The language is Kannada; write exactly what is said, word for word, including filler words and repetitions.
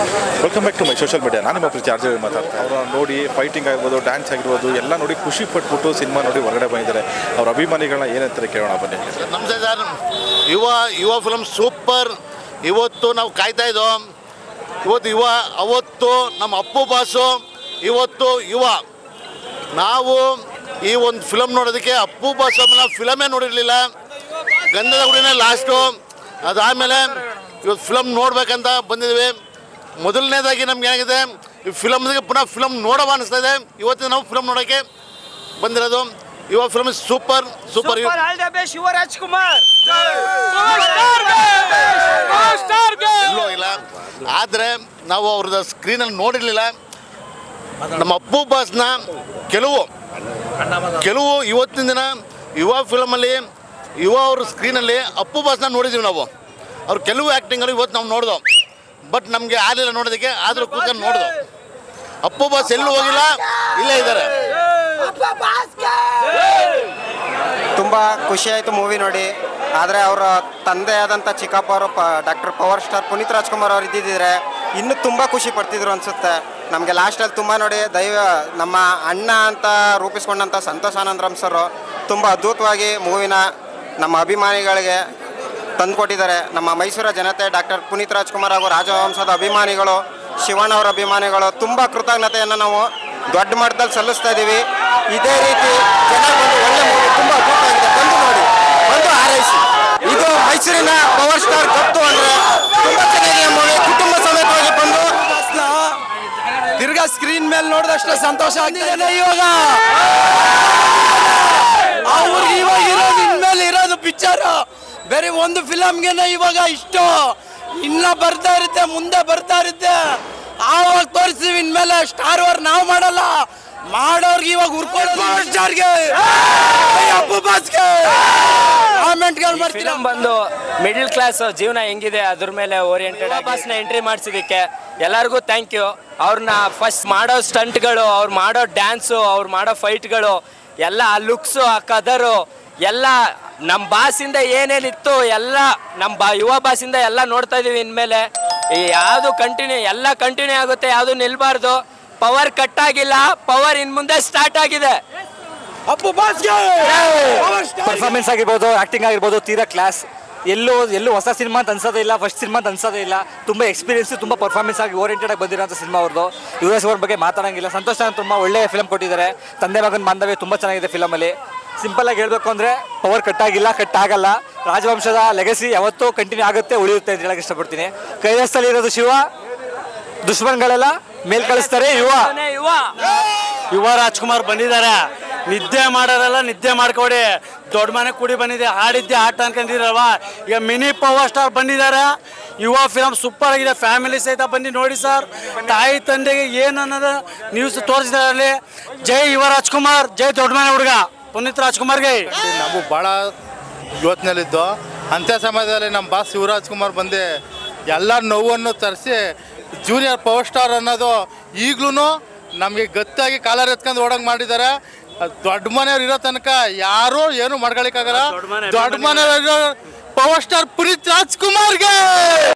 Welcome back to my social media. ನಾನು ನಿಮ್ಮ ಪ್ರೀತಿ ಆರ್ಜೆ ಮಾತಾಡ್ತಾ ಅವರ ನೋಡಿ ಫೈಟಿಂಗ್ ಆಗಿರ್ಬೋದು, ಡ್ಯಾನ್ಸ್ ಆಗಿರ್ಬೋದು ಎಲ್ಲ ನೋಡಿ ಖುಷಿ ಪಟ್ಬಿಟ್ಟು ಸಿನಿಮಾ ನೋಡಿ ಹೊರಗಡೆ ಬಂದಿದ್ದಾರೆ. ಅವ್ರ ಅಭಿಮಾನಿಗಳನ್ನ ಏನಂತಾರೆ ಕೇಳೋಣ ಬನ್ನಿ. ನಮಸ್ತೆ ಸರ್. ಯುವ ಯುವ ಫಿಲಮ್ ಸೂಪರ್. ಇವತ್ತು ನಾವು ಕಾಯ್ತಾ ಇದ್ದೋ. ಇವತ್ತು ಯುವ, ಅವತ್ತು ನಮ್ಮ ಅಪ್ಪು ಬಾಸು, ಇವತ್ತು ಯುವ. ನಾವು ಈ ಒಂದು ಫಿಲಮ್ ನೋಡೋದಕ್ಕೆ ಅಪ್ಪು ಬಾಸು ನಾವು ಫಿಲಮೇ ನೋಡಿರಲಿಲ್ಲ. ಗಂಧದ ಗುಡಿನೇ ಲಾಸ್ಟು. ಅದಾದಮೇಲೆ ಇವತ್ತು ಫಿಲಮ್ ನೋಡ್ಬೇಕಂತ ಬಂದಿದ್ವಿ. ಮೊದಲನೇದಾಗಿ ನಮ್ಗೆ ಏನಾಗಿದೆ, ಈ ಫಿಲಮ್ಗೆ ಪುನಃ ಫಿಲಮ್ ನೋಡವ ಅನಿಸ್ತಾ ಇದೆ. ಇವತ್ತು ನಾವು ಫಿಲಮ್ ನೋಡೋಕ್ಕೆ ಬಂದಿರೋದು. Yuva film super super Shivarajkumar ಎಲ್ಲೋ ಇಲ್ಲ. ಆದರೆ ನಾವು ಅವ್ರದ್ದು ಸ್ಕ್ರೀನಲ್ಲಿ ನೋಡಿರಲಿಲ್ಲ. ನಮ್ಮ ಅಪ್ಪು ಬಾಸ್ನ ಕೆಲವು ಕೆಲವು ಇವತ್ತಿನ ದಿನ ಯುವ ಫಿಲಮಲ್ಲಿ ಯುವ ಅವ್ರ ಸ್ಕ್ರೀನಲ್ಲಿ ಅಪ್ಪು ಬಾಸ್ನ ನೋಡಿದ್ದೀವಿ ನಾವು. ಅವ್ರು ಕೆಲವು ಆ್ಯಕ್ಟಿಂಗಲ್ಲಿ ಇವತ್ತು ನಾವು ನೋಡಿದೋ, ಬಟ್ ನಮಗೆ ಆಗಲಿಲ್ಲ ನೋಡೋದಕ್ಕೆ. ಆದರೂ ಕೂತ್ಕೊಂಡು ನೋಡಿದೋ. ಅಪ್ಪು ಬಾಸ್ ಎಲ್ಲೂ ಹೋಗಿಲ್ಲ, ಇಲ್ಲೇ ಇದ್ದಾರೆ. ತುಂಬ ಖುಷಿ ಆಯಿತು ಮೂವಿ ನೋಡಿ. ಆದರೆ ಅವರ ತಂದೆ ಆದಂಥ ಚಿಕ್ಕಪ್ಪ ಅವರು ಪ doctor power star Puneeth Rajkumar ಅವರು ಇದ್ದಿದ್ದರೆ ಇನ್ನೂ ತುಂಬ ಖುಷಿ ಪಡ್ತಿದ್ರು ಅನಿಸುತ್ತೆ. ನಮಗೆ ಲಾಸ್ಟಲ್ಲಿ ತುಂಬ ನೋಡಿ ದೈವ ನಮ್ಮ ಅಣ್ಣ ಅಂತ ರೂಪಿಸ್ಕೊಂಡಂಥ ಸಂತೋಷ್ ಆನಂದರಾಮ್ ಸರು ತುಂಬ ಅದ್ಭುತವಾಗಿ ಮೂವಿನ ನಮ್ಮ ಅಭಿಮಾನಿಗಳಿಗೆ ತಂದುಕೊಟ್ಟಿದ್ದಾರೆ. ನಮ್ಮ ಮೈಸೂರ ಜನತೆ ಡಾಕ್ಟರ್ ಪುನೀತ್ ರಾಜ್ಕುಮಾರ್ ಹಾಗೂ ರಾಜವಂಶದ ಅಭಿಮಾನಿಗಳು, ಶಿವಣ್ಣವರ ಅಭಿಮಾನಿಗಳು ತುಂಬ ಕೃತಜ್ಞತೆಯನ್ನು ನಾವು ದೊಡ್ಡ ಮಟ್ಟದಲ್ಲಿ ಸಲ್ಲಿಸ್ತಾ ಇದ್ದೀವಿ. ಇದೇ ರೀತಿ ಜನ ಬಂದು ಒಳ್ಳೆ ಮೂವಿ ತುಂಬ ಅದ್ಭುತವಾಗಿದೆ, ಬಂದು ನೋಡಿ, ಬಂದು ಹಾರೈಸಿ. ಇದು ಮೈಸೂರಿನ ಪವರ್ ಸ್ಟಾರ್ ಗೊತ್ತು ಅಂದರೆ ತುಂಬ ಚೆನ್ನಾಗಿದೆ ಮೂವಿ. ಕುಟುಂಬ ಸಮೇತವಾಗಿ ಬಂದು ತಿರ್ಗಾ ಸ್ಕ್ರೀನ್ ಮೇಲೆ ನೋಡಿದಷ್ಟು ಸಂತೋಷ ಆಗ್ತಿದೆ. ಇವಾಗ ಅವ್ರಿಗೆ ಇವಾಗ ಇರೋದು ಇನ್ಮೇಲೆ ಇರೋದು ಪಿಕ್ಚರ್ ಬೇರೆ ಒಂದು ಫಿಲಮ್ಗೆನೆ ಇವಾಗ ಇಷ್ಟು ಇನ್ನ ಬರ್ತಾ ಇರುತ್ತೆ, ಮುಂದೆ ಬರ್ತಾ ಇರುತ್ತೆ. ಆವಾಗ ತೋರಿಸ್ತೀವಿ. ಇನ್ಮೇಲೆ ಸ್ಟಾರ್ ವಾರ್ ನಾವು ಮಾಡಲ್ಲ, ಮಾಡೋರ್ಗೆ ಇವಾಗ ಉರ್ಕೊಂಡು ಸ್ಟಾರ್ಗೆ ಅಪ್ಪು ಬಾಸ್ಗೆ ಕಾಮೆಂಟ್ಗಳು ಮಾಡ್ತೀವಿ. ಬಂದು ಮಿಡಲ್ ಕ್ಲಾಸ್ ಜೀವನ ಹೆಂಗಿದೆ ಅದ್ರ ಮೇಲೆ ಓರಿಯೆಂಟೆಡ್ ಬಾಸ್ನ ಎಂಟ್ರಿ ಮಾಡಿಸಿದಕ್ಕೆ ಎಲ್ಲರಿಗೂ ಥ್ಯಾಂಕ್ ಯು. ಅವ್ರನ್ನ ಫಸ್ಟ್ ಮಾಡೋ ಸ್ಟಂಟ್ಗಳು, ಅವ್ರು ಮಾಡೋ ಡ್ಯಾನ್ಸು, ಅವ್ರು ಮಾಡೋ ಫೈಟ್ಗಳು ಎಲ್ಲ, ಆ ಲುಕ್ಸು, ಆ ಕದರು ಎಲ್ಲ ನಮ್ಮ ಬಾಸಿಂದ ಏನೇನಿತ್ತು ಎಲ್ಲ ನಮ್ಮ ಬಾ ಯುವ ಬಾಸಿಂದ ಎಲ್ಲ ನೋಡ್ತಾ ಇದೀವಿ. ಇನ್ಮೇಲೆ ಯಾವುದು ಕಂಟಿನ್ಯೂ ಎಲ್ಲ ಕಂಟಿನ್ಯೂ ಆಗುತ್ತೆ, ಯಾವುದು ನಿಲ್ಬಾರ್ದು. ಪವರ್ ಕಟ್ ಆಗಿಲ್ಲ, ಪವರ್ ಇನ್ ಮುಂದೆ ಸ್ಟಾರ್ಟ್ ಆಗಿದೆ. ಅಪ್ಪು ಬಾಸ್ಗೆ ಪರ್ಫಾರ್ಮೆನ್ಸ್ ಆಗಿರ್ಬೋದು, ಆ್ಯಕ್ಟಿಂಗ್ ಆಗಿರ್ಬೋದು ತೀರಾ ಕ್ಲಾಸ್. ಎಲ್ಲೂ ಎಲ್ಲೂ ಹೊಸ ಸಿನಿಮಾ ಅಂತ ಅನ್ಸೋದೇ ಇಲ್ಲ, ಫಸ್ಟ್ ಸಿನಿಮಾ ಅಂತ ಅನ್ಸೋದೇ ಇಲ್ಲ. ತುಂಬ ಎಕ್ಸ್ಪೀರಿಯನ್ಸ್, ತುಂಬ ಪರ್ಫಾರ್ಮೆನ್ಸ್ ಆಗಿ ಓರಿಯೆಂಟೆಡ್ ಆಗಿ ಬಂದಿರೋಂಥ ಸಿನಿಮಾ ಅವ್ರದ್ದು. ಯುವರಾಜ್ ಅವ್ರ ಬಗ್ಗೆ ಮಾತಾಡೋಂಗಿಲ್ಲ. ಸಂತೋಷ್ ತುಂಬ ಒಳ್ಳೆ ಫಿಲಮ್ ಕೊಟ್ಟಿದ್ದಾರೆ. ತಂದೆ ಮಗನ ಬಾಂಧವ್ಯ ತುಂಬ ಚೆನ್ನಾಗಿದೆ ಫಿಲಮಲ್ಲಿ. ಸಿಂಪಲ್ ಆಗಿ ಹೇಳಬೇಕು ಅಂದರೆ ಪವರ್ ಕಟ್ ಆಗಿಲ್ಲ, ಕಟ್ ಆಗಲ್ಲ. ರಾಜವಂಶದ ಲೆಗಸಿ ಯಾವತ್ತೂ ಕಂಟಿನ್ಯೂ ಆಗುತ್ತೆ, ಉಳಿಯುತ್ತೆ ಅಂತ ಹೇಳಕ್ಕೆ ಇಷ್ಟಪಡ್ತೀನಿ. ಕೈಲಾಸದಲ್ಲಿ ಇರೋದು ಶಿವ, ದುಶ್ಮನ್ಗಳೆಲ್ಲ ಮೇಲ್ ಕಳಿಸ್ತಾರೆ ಯುವ. ಯುವ ರಾಜ್ಕುಮಾರ್ ಬಂದಿದ್ದಾರೆ. ನಿದ್ದೆ ಮಾಡೋರೆಲ್ಲ ನಿದ್ದೆ ಮಾಡ್ಕೊಡಿ. ದೊಡ್ಡ ಮನೆ ಕೂಡಿ ಬಂದಿದೆ, ಹಾಡಿದ್ದೆ ಆಟ ಅನ್ಕೊಂಡಿರಲ್ವ. ಈಗ ಮಿನಿ ಪವರ್ ಸ್ಟಾರ್ ಬಂದಿದ್ದಾರೆ. ಯುವ ಫಿಲಮ್ ಸೂಪರ್ ಆಗಿದೆ. ಫ್ಯಾಮಿಲಿ ಸಹಿತ ಬಂದು ನೋಡಿ ಸರ್. ತಾಯಿ ತಂದೆಗೆ ಏನು ಅನ್ನೋದು ನ್ಯೂಸ್ ತೋರಿಸಿದ್ದಾರೆ ಅಲ್ಲಿ. ಜೈ ಯುವ ರಾಜ್ಕುಮಾರ್, ಜೈ ದೊಡ್ಡ ಮನೆ ಹುಡುಗ ಪುನೀತ್ ರಾಜ್ಕುಮಾರ್ಗೆ. ನಾವು ಭಾಳ ಯೋಚನೆಯಲ್ಲಿದ್ದು ಅಂತ್ಯ ಸಮಯದಲ್ಲಿ ನಮ್ಮ ಬಾಸ್ ಶಿವರಾಜ್ಕುಮಾರ್ ಬಂದು ಎಲ್ಲ ನೋವನ್ನು ತರಿಸಿ ಜೂನಿಯರ್ ಪವರ್ ಸ್ಟಾರ್ ಅನ್ನೋದು ಈಗಲೂ ನಮಗೆ ಗತ್ತಾಗಿ ಕಾಲರ್ ಎತ್ಕೊಂಡು ಓಡಂಗೆ ಮಾಡಿದ್ದಾರೆ. ದೊಡ್ಡ ಮನೆಯವ್ರು ಇರೋ ತನಕ ಯಾರೂ ಏನು ಮಾಡ್ಕೊಳಿಕ್ಕಾಗಲ್ಲ. ದೊಡ್ಡ ಮನೆಯವ್ರು ಪವರ್ ಸ್ಟಾರ್ ಪುನೀತ್ ರಾಜ್ಕುಮಾರ್ಗೆ.